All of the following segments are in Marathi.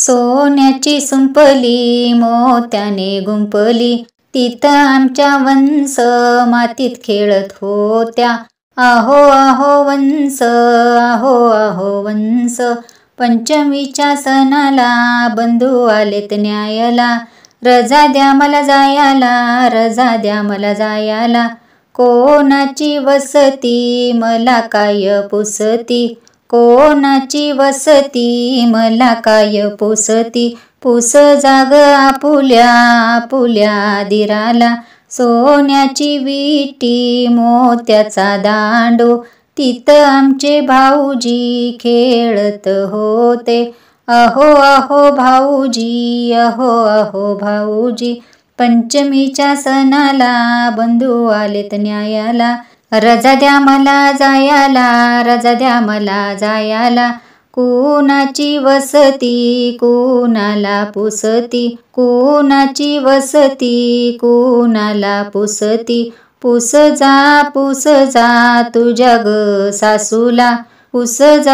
सोन्याची सुंपली मोत्याने गुंपली, तिथं आमच्या वंस मातीत खेळत होत्या. आहो आहो वंस, आहो आहो वंस. पंचमीच्या सणाला बंधू आलेत न्यायला, रजा द्या मला जायाला, रजा द्या मला जायाला. कोणाची वसती मला काय पुसती, कोणाची वसती मला काय पुसती. पुस जाग आपुल्या आपुल्या दिराला, सोन्याची विटी मोत्याचा दांडू, तिथं आमचे भाऊजी खेळत होते. अहो अहो भाऊजी, अहो अहो भाऊजी. पंचमीच्या सणाला बंधू आलेत न्यायाला, रजा द्या मला जायाला, रजा द्या मला जायाला. कुणाची वसती कुणाला पुसती, कुणाची वसती कुणाला पुसती. पुस जा तुझ्या ग सासूला, पुस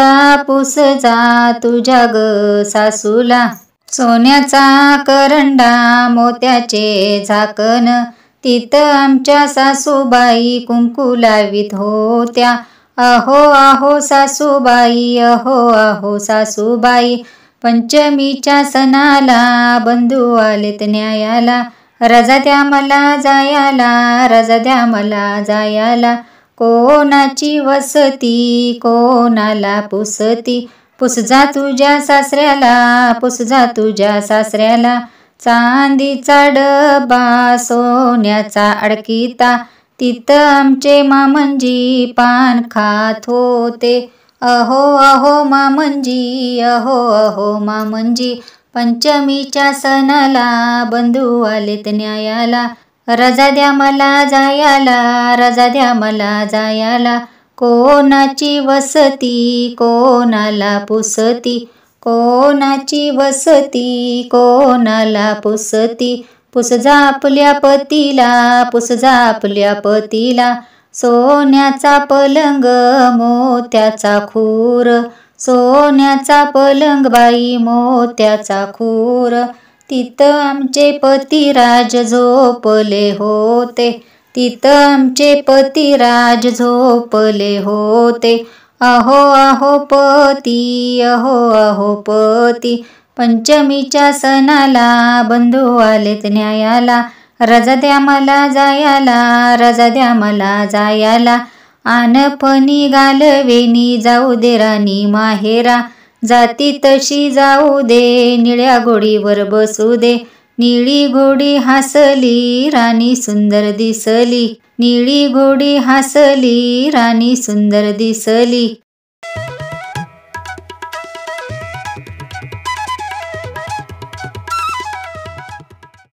जा तुझ्या ग सासूला. सोन्याचा करंडा मोत्याचे झाकण, तिथं आमच्या सासूबाई कुंकू लावीत होत्या. अहो अहो सासूबाई, अहो अहो सासूबाई. पंचमीच्या सणाला बंधू आलेत न्यायाला, रजा द्या मला जायाला, रजा द्या मला जायाला. कोणाची वसती कोणाला पुसती, पुस जा तुझ्या सासऱ्याला, पुस जा तुझ्या सासऱ्याला. चांदीचा डबा सोन्याचा अडकिता, तिथं आमचे मामंजी पान खात होते. अहो अहो मामंजी, अहो अहो मामंजी. पंचमीच्या सणाला बंधू आलेत न्यायाला, रजा द्या मला जायाला, रजा द्या मला जायाला. कोणाची वसती कोणाला पुसती, कोणाची वसती कोणाला पुसती. पुस जा आपल्या पतीला, पुस जा आपल्या पतीला. सोन्याचा पलंग मोत्याचा खूर, सोन्याचा पलंग बाई मोत्याचा खूर, तिथं आमचे पतिराज झोपले होते, तिथं आमचे पतिराज झोपले होते. अहो अहो पती, अहो अहो पती. पंचमीच्या सणाला बंधू आलेत न्यायाला, रजा द्या मला जायाला, रजा द्या मला जायाला. आनपणी घालवेनी जाऊ दे राणी माहेरा, जाती तशी जाऊ दे निळ्या घोडीवर बसू दे. निळी घोडी हसली राणी सुंदर दिसली, निळी घोडी हसली राणी सुंदर दिसली.